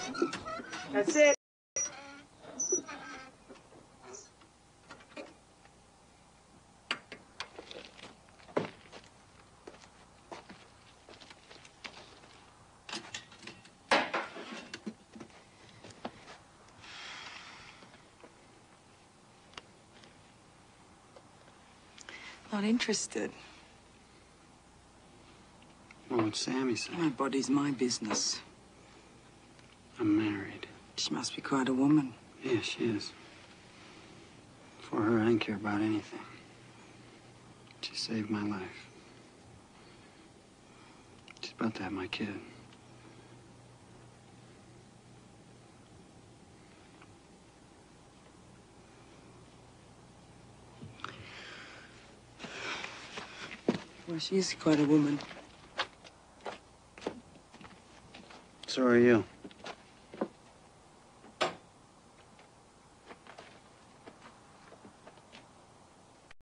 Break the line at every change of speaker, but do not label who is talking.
That's it.
Not interested.
Well, what's Sammy say?
My body's my business.
I'm married.
She must be quite a woman.
Yeah, she is. For her, I didn't care about anything. She saved my life. She's about to have my kid.
Well, she is quite a woman.
So are you.